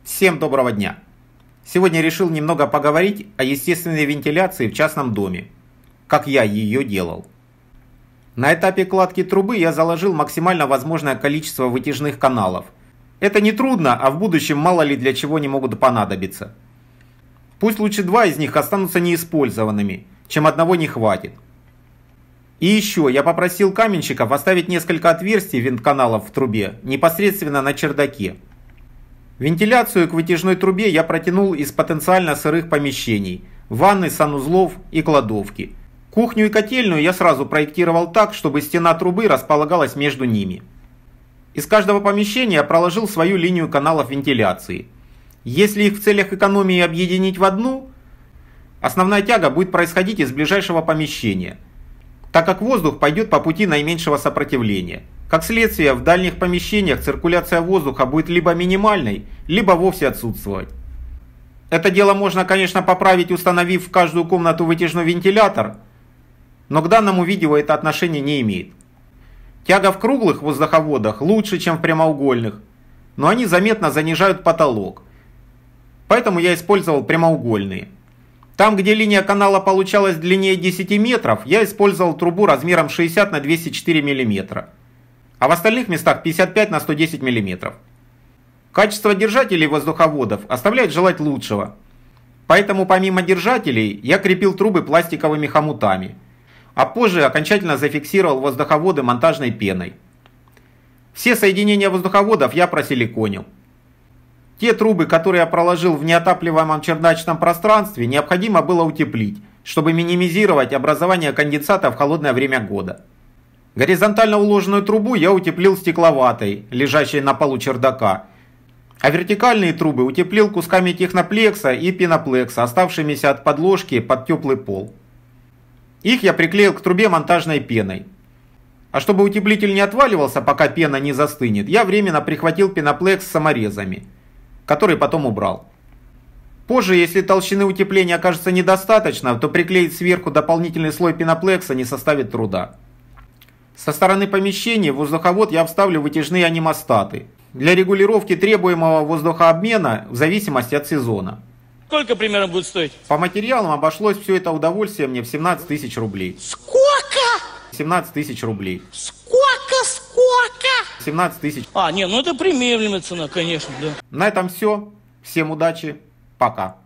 Всем доброго дня! Сегодня решил немного поговорить о естественной вентиляции в частном доме, как я ее делал. На этапе кладки трубы я заложил максимально возможное количество вытяжных каналов. Это не трудно, а в будущем мало ли для чего они могут понадобиться. Пусть лучше 2 из них останутся неиспользованными, чем одного не хватит. И еще я попросил каменщиков оставить несколько отверстий вентканалов в трубе непосредственно на чердаке. Вентиляцию к вытяжной трубе я протянул из потенциально сырых помещений – ванны, санузлов и кладовки. Кухню и котельную я сразу проектировал так, чтобы стена трубы располагалась между ними. Из каждого помещения я проложил свою линию каналов вентиляции. Если их в целях экономии объединить в одну, основная тяга будет происходить из ближайшего помещения, так как воздух пойдет по пути наименьшего сопротивления. Как следствие, в дальних помещениях циркуляция воздуха будет либо минимальной, либо вовсе отсутствовать. Это дело можно, конечно, поправить, установив в каждую комнату вытяжной вентилятор, но к данному видео это отношение не имеет. Тяга в круглых воздуховодах лучше, чем в прямоугольных, но они заметно занижают потолок. Поэтому я использовал прямоугольные. Там, где линия канала получалась длиннее 10 метров, я использовал трубу размером 60 на 204 мм. А в остальных местах 55 на 110 мм. Качество держателей воздуховодов оставляет желать лучшего. Поэтому помимо держателей я крепил трубы пластиковыми хомутами, а позже окончательно зафиксировал воздуховоды монтажной пеной. Все соединения воздуховодов я просиликонил. Те трубы, которые я проложил в неотапливаемом чердачном пространстве, необходимо было утеплить, чтобы минимизировать образование конденсата в холодное время года. Горизонтально уложенную трубу я утеплил стекловатой, лежащей на полу чердака, а вертикальные трубы утеплил кусками техноплекса и пеноплекса, оставшимися от подложки под теплый пол. Их я приклеил к трубе монтажной пеной. А чтобы утеплитель не отваливался, пока пена не застынет, я временно прихватил пеноплекс с саморезами, который потом убрал. Позже, если толщины утепления окажется недостаточно, то приклеить сверху дополнительный слой пеноплекса не составит труда. Со стороны помещения в воздуховод я вставлю вытяжные анимостаты для регулировки требуемого воздухообмена в зависимости от сезона. Сколько примерно будет стоить? По материалам обошлось все это удовольствие мне в 17 тысяч рублей. Сколько? 17 тысяч рублей. Сколько? 17 тысяч. Ну это приемлемая цена, конечно, да. На этом все. Всем удачи. Пока.